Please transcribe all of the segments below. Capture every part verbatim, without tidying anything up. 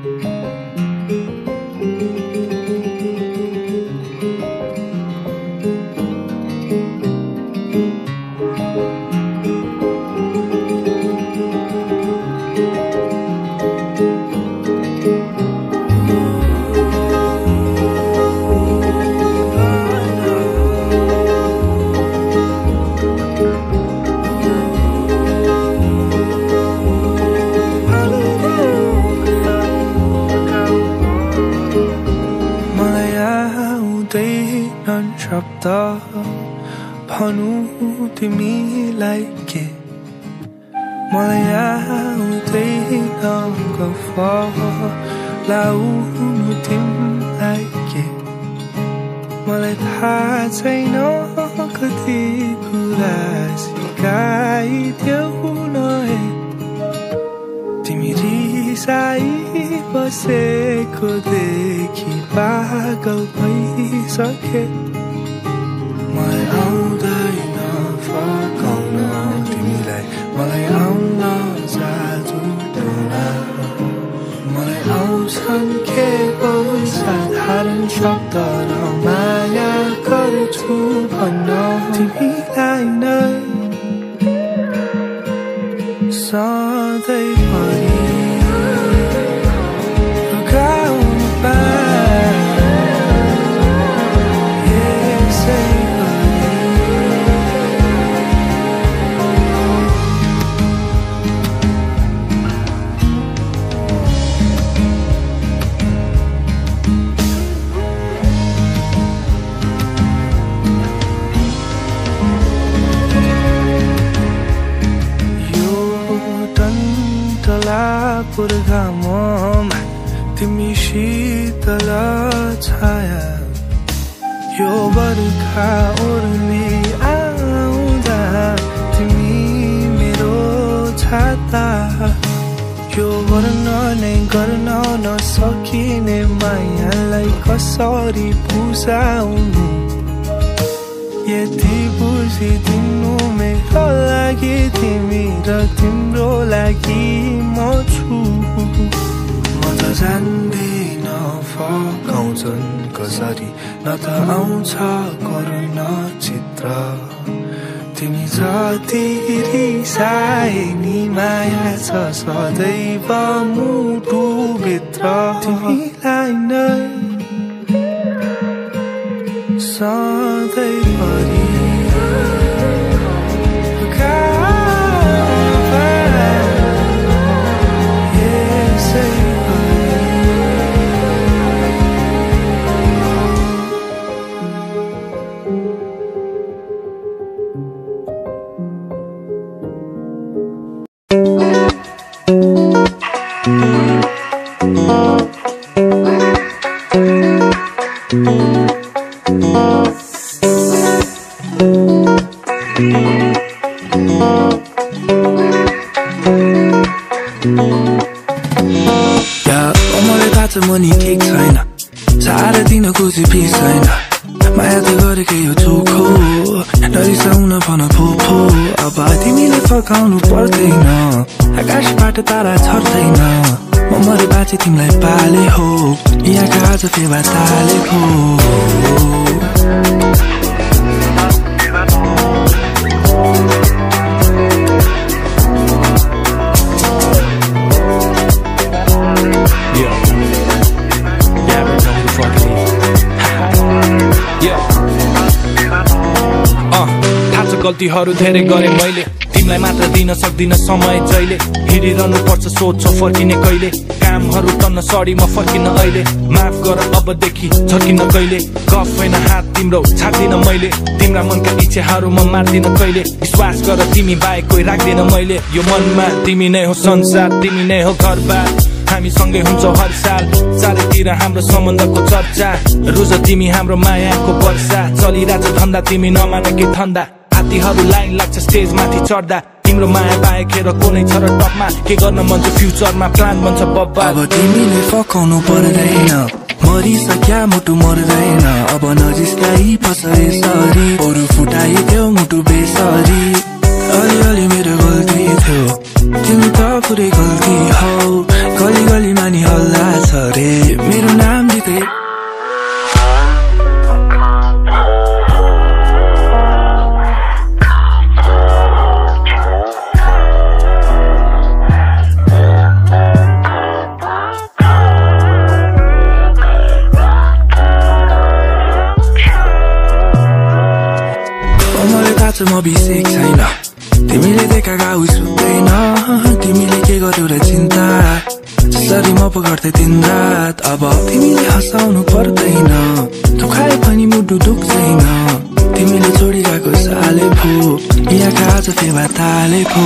भनु तिमीलाई के मलाई आउँदैन गफलाउनु तिमीलाई के मलाई थाहा छैन कति कुरा सिकाइदेऊ न तिमी रिसाई बसेको देखि पागल भइसके मलाई आउँदैन फकाउन तिमीलाई मलाई आउन जादु टोना मलाई आउँछन् केवल साधारण शब्द र माया गर्छु भन्न तिमीलाई नै सधैँभरि रुकाउनु पाए पुर्खाममा तिमी शीतल छाया यो बर्खा ओर्ली आउँदा तिमी मेरो छाता यो वर्णनै गर्न नसकिने मायालाई कसरी बुझाउनु यति बुझिदिनु मेरो लागि तिमी र तिम्रो लागि म छु म त जान्दिन फकाउँछन् कसरी न त आउँछ करुण चित्र तिमी जति रिसाए नि माया छ सदैव मुटुभित्र तिमीलाई नै सधैँभरि मनी ठिक छैन सारा दिन खुसी पिस छैन माया त गरेकै यो चोखो नरिसाउन भन फोफो अब तिमीले फकाउनु पर्दैन आकाशबाट तारा झर्दैन म मरे बाँचे तिमीलाई पाले हो यहाँका आज फेवा तालेको गल्तीहरू धेरै गरे मैले तिमीलाई मात्र दिन सक्दिन समय जहिले हिँडिरहनु पर्छ सोच फर्किने कहिले कामहरू टन्न सडी म फर्किन अहिले माफ गर अबदेखि झर्किन कहिले गफ होइन हात तिम्रो छाड्दिन मैले तिम्रा मनका इच्छाहरू म मार्दिन कहिले विश्वास गर तिमी बाहेक कोही राख्दिन मैले यो मनमा तिमी नै हो संसार तिमी नै हो घरबार हामी सँगै हुन्छौ हर साल चारैतिर हाम्रो सम्बन्धको चर्चा रुज तिमी हाम्रो मायाको वर्षा चलिरहेछ धन्दा तिमी नमान के धन्दा हात्तीहरू लाइन लाग्छ स्टेज माथि चढ्दा तिम्रो माया बाहेक हेर कुनै छ र टपमा के गर्न मन छ फ्युचरमा प्लान बन्छ बब्बा अब तिमीले फकाउनु पर्दैन मरिसक्या मुटु मर्दैन अब नजिस्काई बस यसरी अरू फुटाइदेऊ मुटु बेसरी अलिअलि मेरो गल्ती थियो तिमी त पुरै गल्ती हौ गली गली मानि हल्ला छ म बिसेक छैन तिमीले देखा गाउँ सुत्दैन तिमीले के गर्यौ र चिन्ता जसरी म पो गर्थेँ दिन रात अब तिमीले हँसाउनु पर्दैन दुखाए पनि मुटु दुख्दैन तिमीले छोडी गएको साले भो यहाँ आज फेवा ताले भो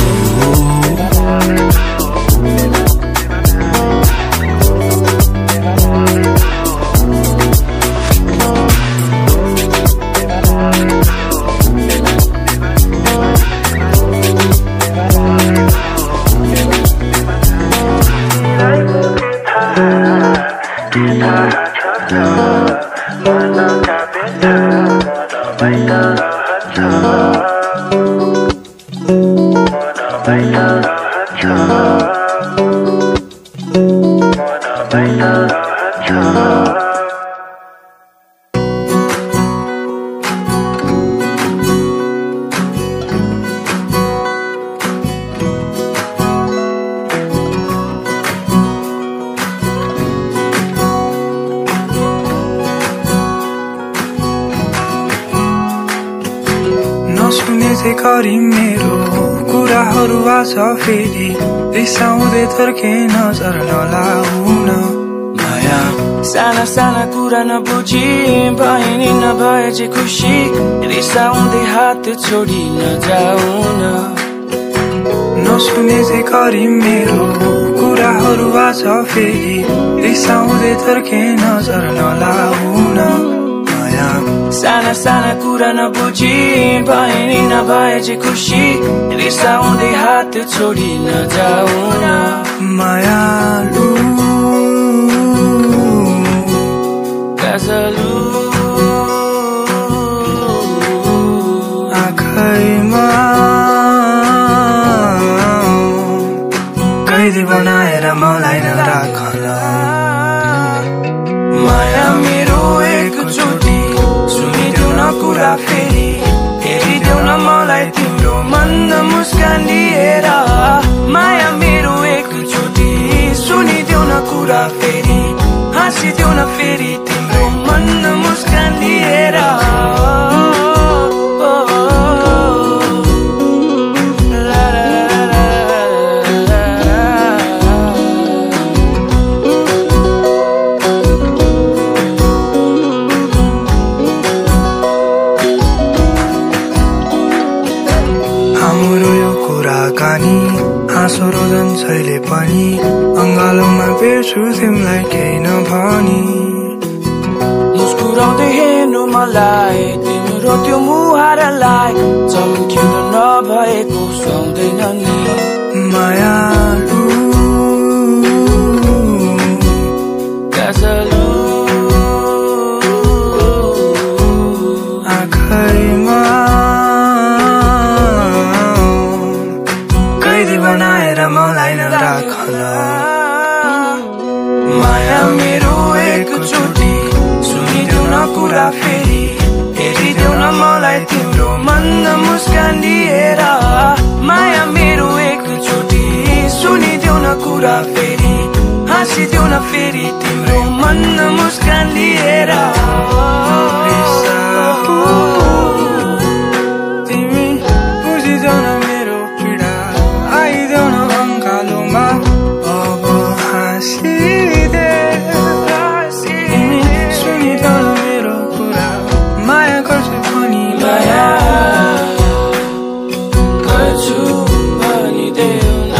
गरी मेरो कुराहरू आछ फेरि रिसाउँदै थर्के नजर नलाउन माया साना साना कुरा नबुझी भए नि नभए चाहिँ खुसी रिसाउँदै हात छोडी नजाउन नसुने चाहिँ गरी मेरो कुराहरू आछ फेरि रिसाउँदै थर्के नजर नलाउन साना साना कुरा नबुझी भए नि नभए चाहिँ खुसी रिसाउँदै हात छोडी नजाउन मायालु गजलु आँखैमा कैदी बनाएर मलाई नराखन माया मेरो एकचोटि सुनिदेऊ न कुरा फेरि हेरिदेऊ न मलाई तिम्रो मन्द मुस्कान लिएर माया मेरो एकचोटि सुनिदेऊ न कुरा फेरि हाँसिदेऊ न फेरि तिम्रो मन्द मुस्कान लिएर हाँसो रोजन छैले पनि अङ्गालोमा बेर्छु तिमीलाई केही नभनी मुस्कुराउँदै हेर्नु मलाई तिम्रो त्यो मुहारलाई चम्किनु नभएको सुहाउँदैन नि मायालु गजलु आँखैमा बनाएर मलाई नराखन माया मेरो एकचोटि सुनिदेऊ न कुरा फेरि हेरिदेऊ न मलाई तिम्रो मन्द मुस्कान लिएर माया मेरो एकचोटि सुनिदेऊ न कुरा फेरि हाँसिदेऊ न फेरि तिम्रो मन्द मुस्कान लिएर तिमी बुझिदेऊ न मेरो पीडा आइदेऊ न अङ्गालोमा अब हाँसिदे तिमी सुनिदेऊ न मेरो कुरा माया गर्छु भनी माया गर्छु भनिदेऊ न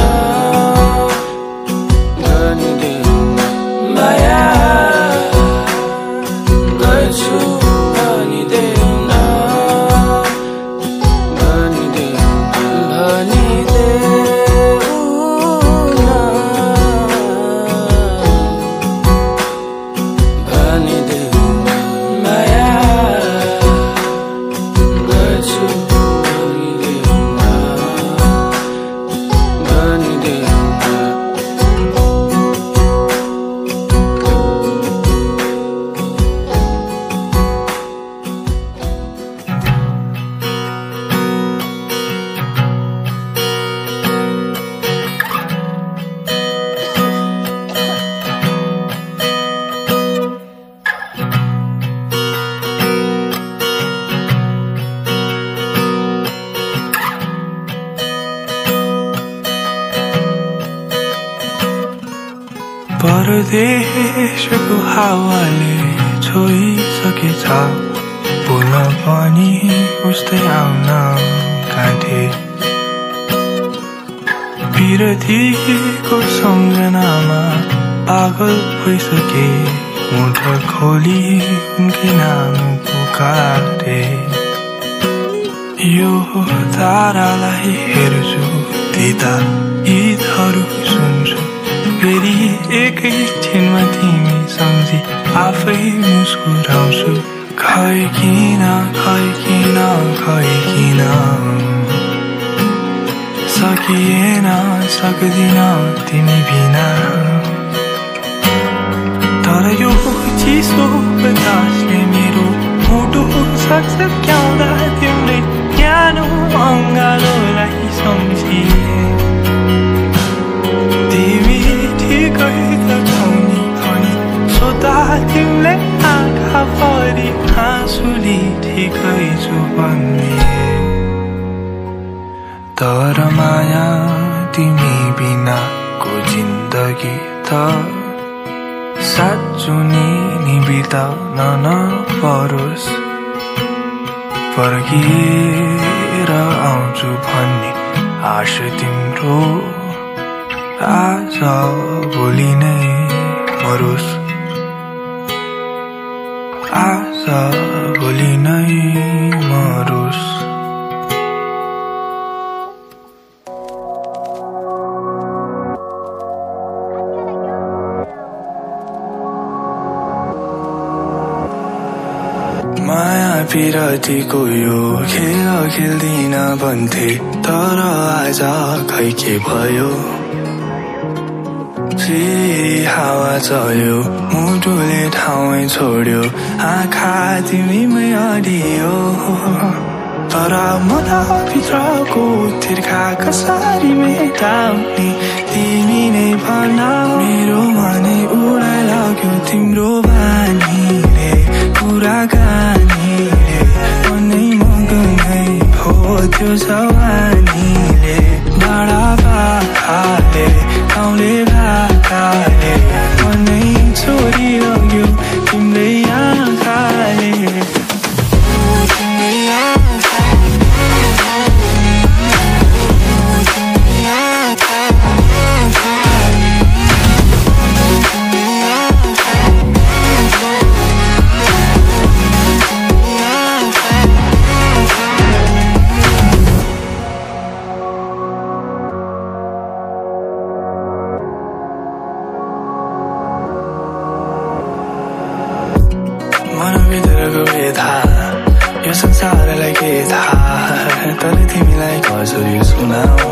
भनिदेऊ न माया गर्छु भनिदेऊ न परदेशको हावाले छोइसकेछ बोल्न पनि उस्तै आउन काँटे विरतीको सम्झनामा पागल भइसके मुठ खोली उनकै नाम पुकारे यो तारालाई हेर्छु त्यता गीतहरू सुन्छु फेरि एकै छिनमा तिमी सम्झी आफै मुस्कुराउँछु खै किन खै किन खै किन सकिएन सक्दिन तिमी बिना तर यो चिसो बतासले मेरो मुटु सक्सक्याउँदा तिम्रै न्यानो अङ्गालोलाई सम्झिए तिमी ठिकै त छौ नि अनि सोधा तिमीले आँखा भरि हाँसुली ठिकै छु भन्ने तर माया तिमी बिनाको जिन्दगी त साँचो नि बिताउन नपरोस् फर्किएर आउँछु भन्ने आश तिम्रो आज भोलि नै मरोस् आज भोलि नै मरोस् पिरतीको यो खेल खेल्दिन भन्थे तर आज खै के भयो फेरि हावा चल्यो मुटुले ठाउँै छोड्यो आँखा तिमीमै अडियो तर मलाई भित्रको तिर्खा कसरी मेटाउने तिमी नै भन मेरो मनै उडाइ लाग्यो तिम्रो बानीले कुराकानीले मनै मगनै भो त्यो जवानीले बडा पाखाले गाउँले भाकाले मनै छोरी लग्यो तिम्रै आँखाले यो संसारलाई के थाहा तर तिमीलाई कसरी सुनाऊ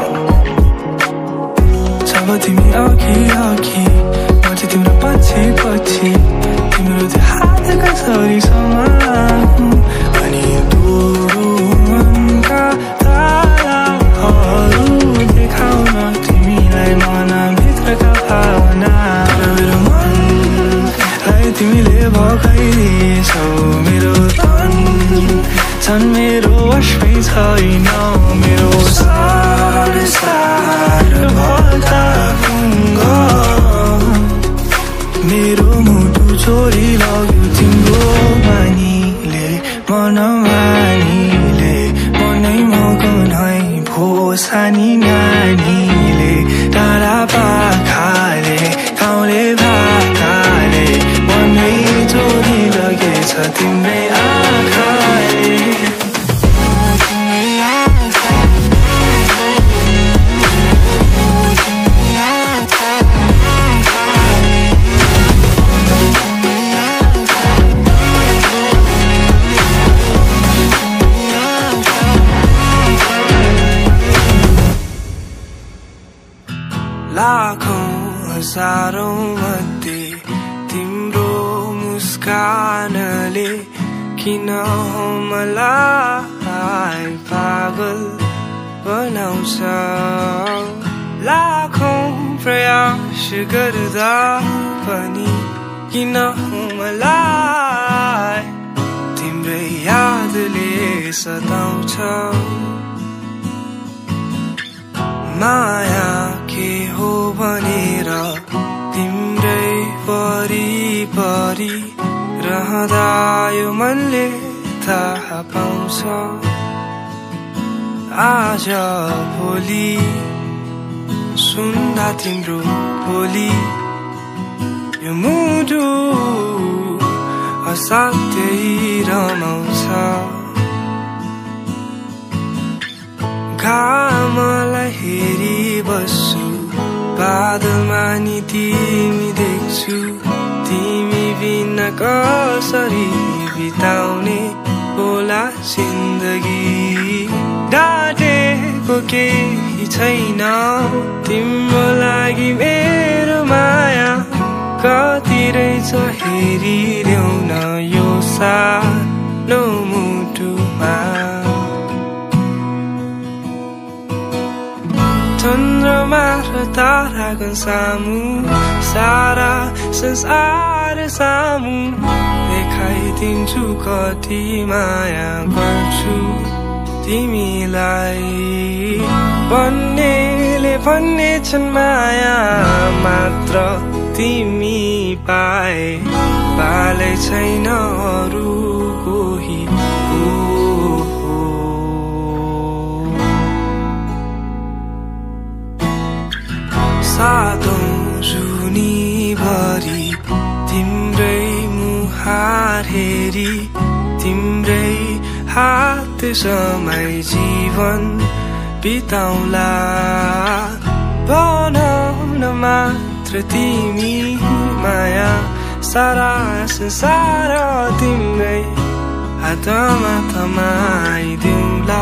जब तिमी अघि अघि म चाहिँ तिम्रो पछि पछि तिम्रो त्यो हात कसरी समाऊ अनि दुरु मनका ताराहरू देखाउन तिमीलाई मनभित्रका भावना मेरो मनलाई तिमीले भगाइदिएछौ मेरो तन झन् मेरो वशमै छैन मेरो सार सार भल्दा पुङ्ग मेरो मुटु चोरी लग्यो तिम्रो मानीले मन मानीले मनै मगनै भो सानी नानीले टाढा पाखाले गाउँले भाकाले मनै चोरी लगेछ तिम्रै आँखाले लाखौं हजारौं मध्ये तिम्रो मुस्कानले किन मलाई पागल बनाउँछ लाखौं प्रयास गर्दा पनि किन मलाई तिम्रै यादले सताउँछ माया के हो भनेर तिम्रै वरिपरि रहँदा यो मनले थाहा पाउँछ आज भोलि सुन्दा तिम्रो बोली यो मुटु असाध्यै रमाउँछ घामलाई हेरी बस्छु बादलमा नि तिमी देख्छु तिमी बिना कसरी बिताउने होला जिन्दगी डाटेको केही छैन तिम्रो लागि मेरो माया कति रहेछ हेरिदेऊ न यो सानो मुटुमा चन्द्रमा र तारागण सामु सारा संसार सामु देखाइदिन्छु कति माया गर्छु तिमीलाई भन्नेले भन्ने छन् माया मात्र तिमी पाए पालै छैन अरू कोही सातौं जुनीभरि तिम्रै मुहार हेरी तिम्रै हात समय जीवन बिताउला बनाउन मात्र तिमी माया सारा संसार तिम्रै हातमा थमाइदिउँला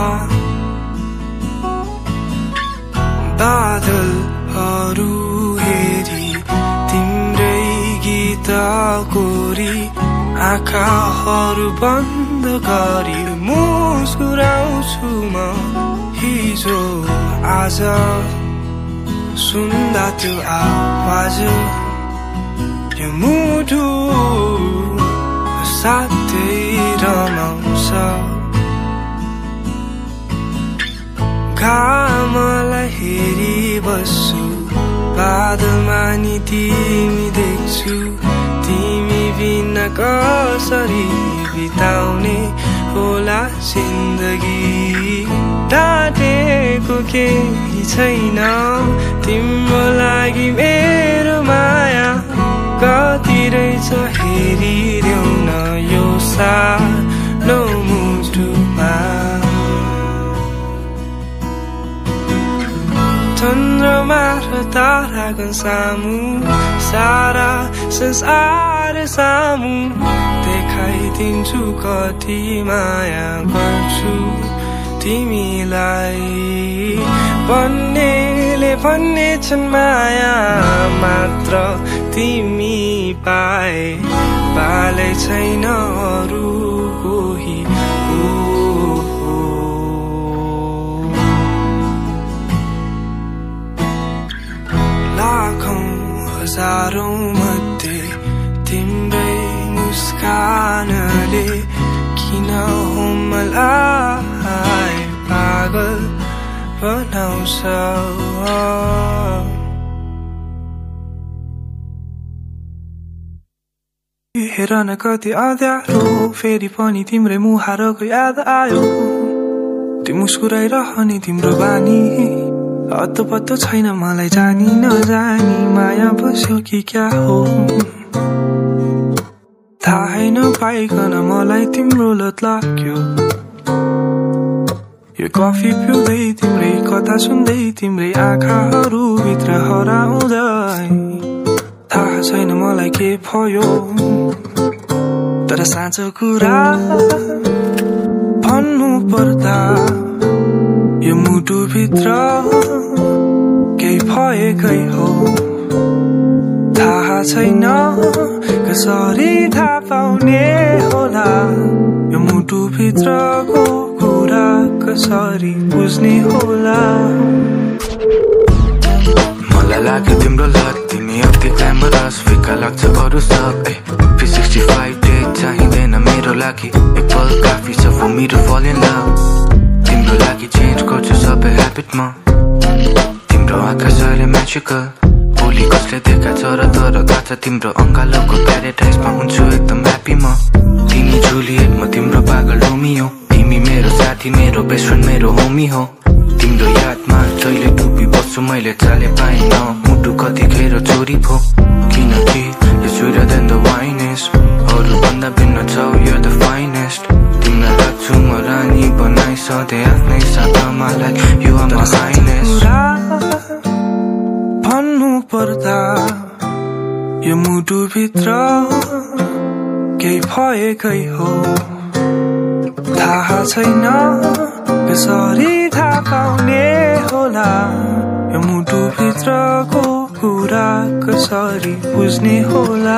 बादलहरू हेरी तिम्रै गीत कोरी आँखाहरू बन्द गरी मुस्कुराउँछु म हिजो आज सुन्दा त्यो आवाज यो मुटु साथै रमाउँछ घामलाई हेरी बस्छु बादलमा नि तिमी देख्छु तिमी बिना कसरी बिताउने होला जिन्दगी डाटेको केही छैन तिम्रो लागि मेरो माया कति रहेछ हेरिदेऊ न यो सानो मुटुमा चन्द्रमा र तारागण सामु सारा संसार सामु देखाइदिन्छु कति माया गर्छु तिमीलाई भन्नेले भन्ने छन् माया मात्र तिमी पाए पालै छैन अरू कोही लाखौं हजारौं मध्ये तिम्रै मुस्कानले किन हो मलाई पागल बनाउँछ हेर न कति अँध्यारो फेरि पनि तिम्रै मुहारको याद आयो त्यो मुस्कुराइरहने तिम्रो बानी अत्तो छैन मलाई जानी नजानी माया बस्यो कि क्या हो थाहै नपाइकन मलाई तिम्रो लत लाग्यो यो कफी पिउँदै तिम्रै कथा सुन्दै तिम्रै आँखाहरू भित्र हराउँदै थाहा छैन मलाई के भयो तर साँचो कुरा भन्नु पर्दा यो मुटु भित्र केही भएकै हो थाहा छैन कसरी थाहा पाउने होला यो मुटु भित्रको कुरा कसरी बुझ्ने होला मलाई लाग्यो तिम्रो लत तिमी अति ग्ल्यामरस फिका लाग्छ अरू सब थ्री सिक्सटी फाइभ डे चाहिँदैन मेरो लागि एक पल काफी छ for me to fall in love तिम्रो लागि चेन्ज गर्छु सबै ह्याबिट म तिम्रो आँखा जहिले म्याजिकल भोलि कसले देखा छ र तर थाहा छ तिम्रो अङ्गालोको प्याराडाइजमा हुन्छु एकदम ह्याप्पी म तिमी जुलियट म तिम्रो पागल रोमियो तिमी मेरो साथी मेरो बेस्ट फ्रेन्ड मेरो होमी हो तिम्रो यादमा जहिले डुबी बस्छु मैले चाले पाइन मुटु कतिखेर चोरी भो किनकि यो स्वीटर देन द वाइनेस्ट अरू भन्दा भिन्न छौ you're the finest तिमीलाई लाग्छु म रानी बनाइ सधैँ आफ्नै साथमा like you are my highness भन्नु पर्दा यो मुटुभित्र केही भएकै हो थाहा छैन कसरी थाहा पाउने होला यो मुटुभित्रको कुरा कसरी बुझ्ने होला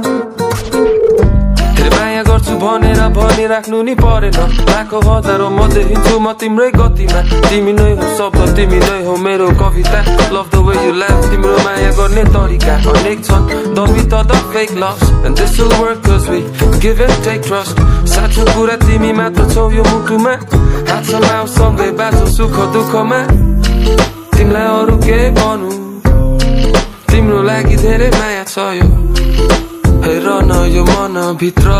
माया गर्छु भनेर भनिराख्नु नि परेन लाखौं हजारौं मध्ये हिँड्छु म तिम्रै गतिमा तिमी नै हो शब्द तिमी नै हो मेरो कविता love the way you love तिम्रो माया गर्ने तरिका अनेक छन् दबी त the fake love and this will work cause we give and take trust साँचो कुरा तिमी मात्र छौ यो मुटुमा हात समाउ सँगै बाँचौ सुख दुःखमा तिमीलाई अरू के भन्नु तिम्रो लागि धेरै माया छ यो हेर न यो मन भित्र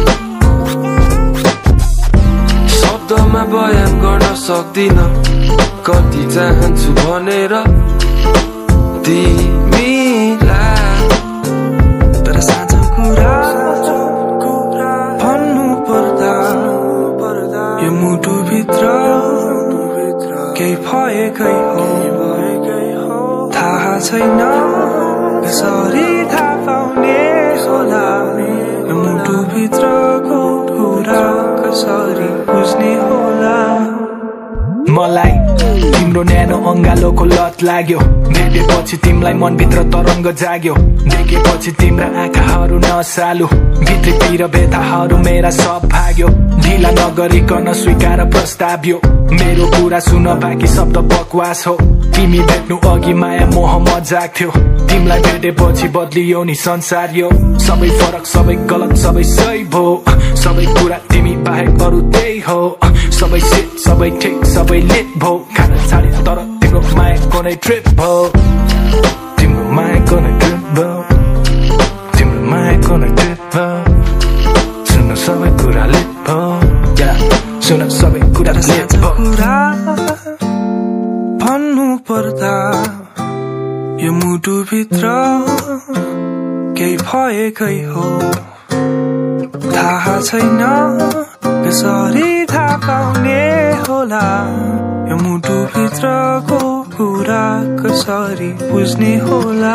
शब्दमा बयान गर्न सक्दिन कति चाहन्छु भनेर तिमीलाई तर साँचो कुरा भन्नु पर्दा यो मुटुभित्र केही भएकै हो थाहा छैन कसरी थाहा पाउने होला यो मुटुभित्रको कुरा कसरी बुझ्ने होला मलाई तिम्रो न्यानो अङ्गालोको लत लाग्यो भेटेपछि तिमीलाई मनभित्र तरङ्ग जाग्यो देखेपछि तिम्रा आँखाहरू नसालु भित्रतिर व्यथाहरू मेरा सब भाग्यो ढिला नगरिकन स्वीकार प्रस्ताव्यो मेरो कुरा सुन बाँकी शब्द बकवास हो तिमी भेट्नु अघि माया मोह मजाक थियो तिमीलाई भेटेपछि बदलियो नि संसार यो सबै फरक सबै गलत सबै सही भो सबै कुरा तिमी बाहेक अरू त्यही हो सबै सेट सबै ठिक सबै लेट भो खाना छाडे तर तिम्रो मायाको नै ट्रिप भो तिम्रो मायाको नै ट्रिप भो तिम्रो मायाको नै ट्रिप भो सुन सबै कुरा लेट भो सुन सबै कुरा लेट भो भन्नु पर्दा यो मुटुभित्र केही भएकै हो थाहा छैन कसरी थाहा पाउने होला यो मुटुभित्रको कुरा कसरी बुझ्ने होला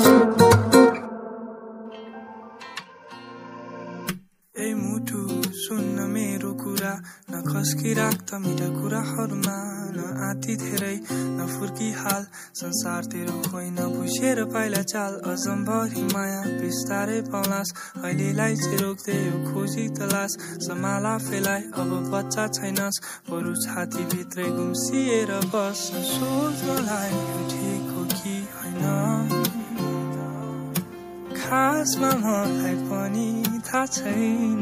ए मुटु सुन्न मेरो कुरा नखस्किराख त मिठा कुराहरूमा न आती धेरै नफुर्की हाल संसार तेरो होइन बुझेर पाइला चाल अजम्भरी माया बिस्तारै पाउलास अहिलेलाई चाहिँ रोक्दै यो खोजी तलास समाला फेलाइ अब बच्चा छैनस् बरु छाती भित्रै गुम्सिएर बस सोच मलाई यो ठिक हो कि होइन खासमा मलाई पनि थाहा छैन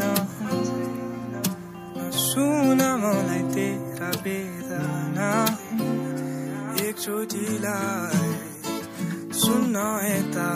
सुन मलाई तेरा वेदना एकचोटिलाई सुन्न यता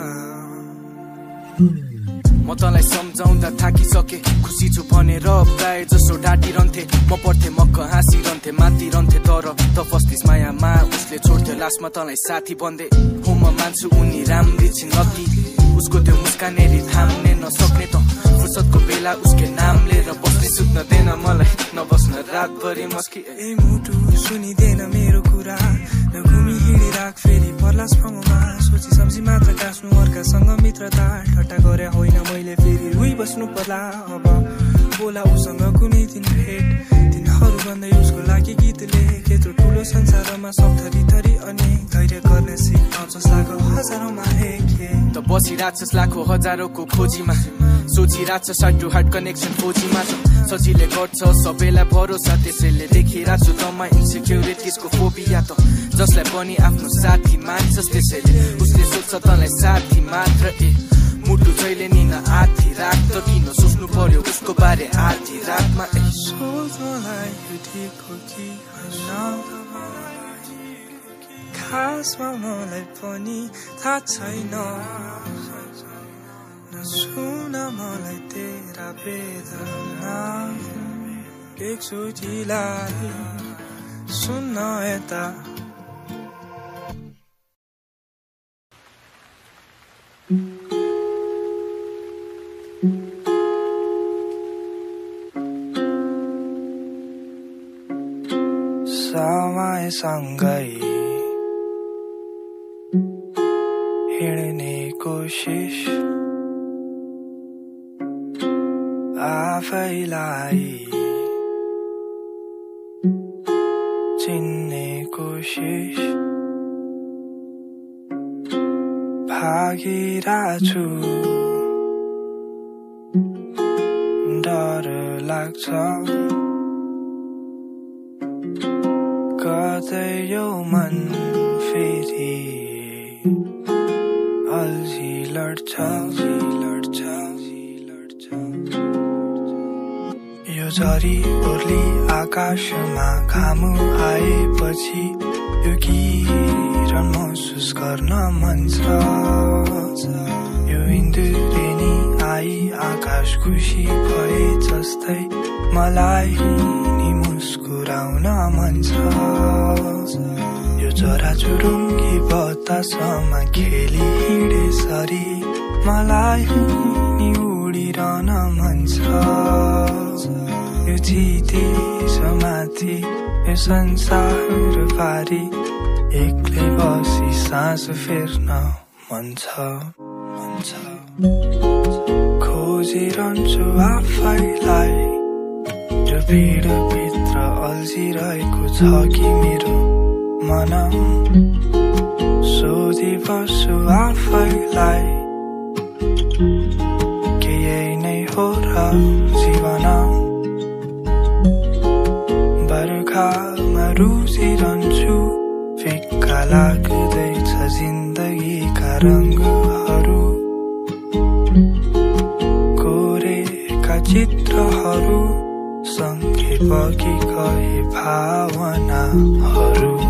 म तँलाई सम्झाउँदा थाकिसके खुसी छु भनेर प्राय जसो डाँटिरहन्थे म पढ्थे मक्क हाँसिरहन्थे मातिरहन्थे तर त फस्टिस मायामा उसले छोड्थ्यो लास्टमा तँलाई साथी भन्दै हो म मान्छु उनी राम्री छिन् नती उसको त्यो मुस्कानेरी थाम्ने नसक्ने त फुर्सदको बेला उसकै नाम लिएर बस्ने सुत्न दिएन मलाई नबस्न रातभरि मस्की ए मुटु सुनिदेन मेरो कुरा नघुमी हिँडिराख फेरि पर्लास फङ्गोमा सोची सम्झी मात्र गाँच्नु अर्कासँग मित्रता ठट्टा गरे होइन मैले फेरि रुई बस्नु पर्ला अब बोला उसँग कुनै दिन भेट दिनहरू भन्दै उसको लागि गीत लेख यत्रो ठुलो संसारमा सब थरी थरी अनि धैर्य गर्ने सिकाउँछस् लाखौँ हजारौँमा एक त बसिरहेछस् लाखौँ हजारौँको खोजीमा सोचिरहेछ साइड टु हार्ट कनेक्सन खोजीमा छ सजिलै गर्छ सबैलाई भरोसा त्यसैले देखिरहेको छु तँमा इन्सेक्युरिटिजको फोबिया त जसलाई पनि आफ्नो साथी मान्छस् त्यसैले उसले सोध्छ तँलाई साथी मात्र ए मुटु जहिले नि न आधी रात त किन सोच्नु पर्यो उसको बारे आधी रातमा ए सोच मलाई यो ठिक हो कि होइन खासमा मलाई पनि थाहा छैन नसुन मलाई तेरा वेदना एकचोटिलाई सुन्न यता समयसँगै हिँड्ने कोसिस आफैलाई चिन्ने कोसिस भागिरहेछु डर लाग्छ कतै यो मन फेरि अल्झी लड्छ लड्छ लड्छ यो झरी ओर्ली आकाशमा घाम आएपछि यो किरण महसुस गर्न मन छ यो इन्द्रेणी आई आकाश खुसी भए जस्तै मलाई नि मुस्कुराउन मन छ यो चराचुरुङ्गी बतासमा खेली हिँडे सरी मलाई नि उडिरहन मन छ यो चिते समाथि यो संसार पारी एक्लै बसी सास फेर्न मन छ मन छ खोजिरहन्छु आफैलाई यो भिडभित्र अल्झिरहेको छ कि मेरो मन सोधिबस्छु आफैलाई के यही नै हो र जीवन बर्खामा रुचिरहन्छु फिक्का लाग्दैछ जिन्दगीका रङ्गहरू कोरेका चित्रहरू सँगै बगी गए भावनाहरू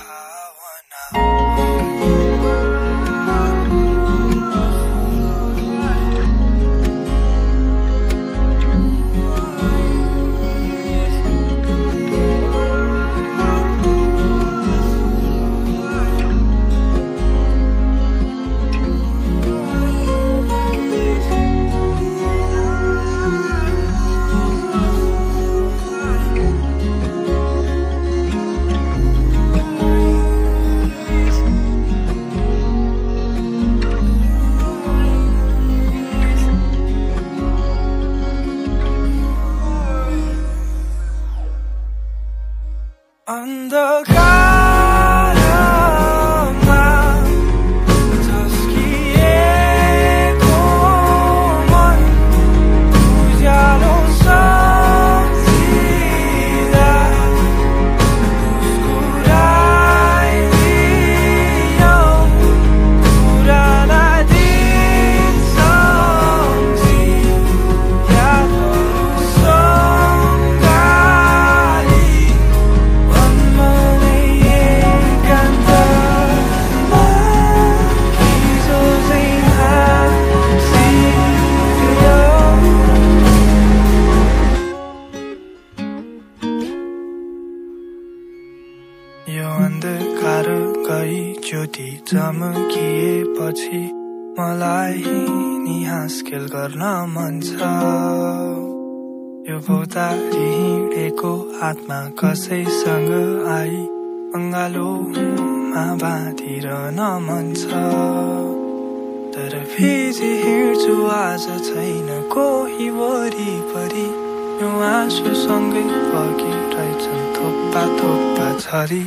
चमकिएपछि मलाई नि हाँसखेल गर्न मन छ यो भौतारी हिँडेको आत्मा कसैसँग आई अङ्गालोमा बाँधिरहन मन छ तर फेरि हिँड्छु आज छैन कोही वरिपरि यो आँसुसँगै बगिरहेछन् थोप्पा थोप्पा झरी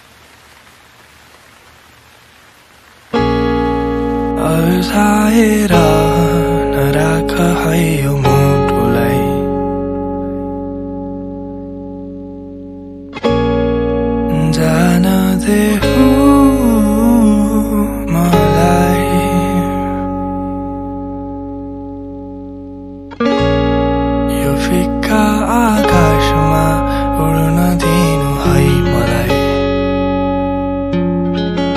अल्झाएर नराख है यो मुटुलाई जान देऊ मलाई यो फिक्का आकाशमा उड्न दिनु है मलाई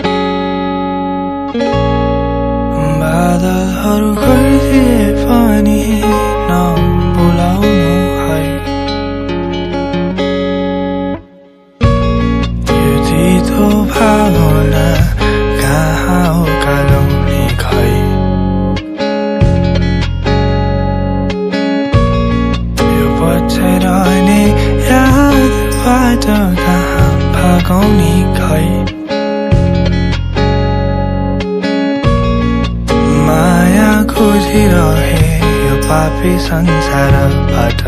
कहाँ भागाउने खै माया खोजिरहे यो पापी संसारबाट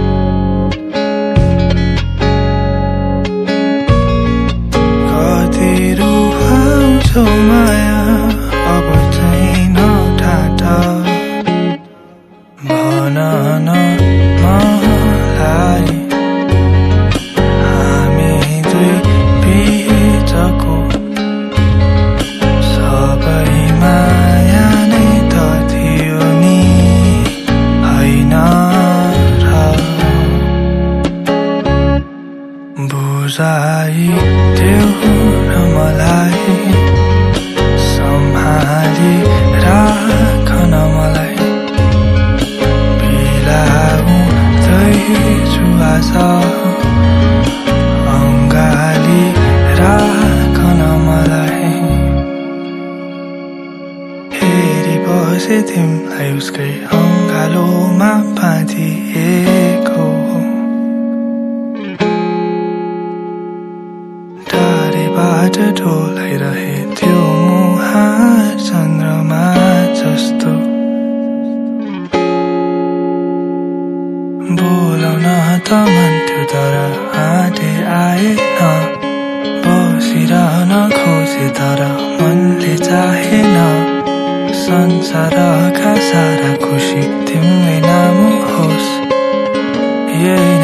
कति रुहाउँछौ माया अब चाहिँ नटाटा भन न मलाई हामी दुई बिचको सबै माया नै त थियो नि होइन र बुझाइदेऊ न मलाई सम्हाली राख न मलाई बिलाउँदैछु आज अङ्गाली राख न मलाई हेरी बसे तिमीलाई उसकै अङ्गालोमा बाँधिएको टाढेबाट डोलाइरहे त्यो मुहार चन्द्रमा जस्तो बोलाउन त मन थियो तर आँटे आएन बसिरहन खोजे तर मनले चाहेन संसारका सारा खुसी तिम्रै नाम होस् यही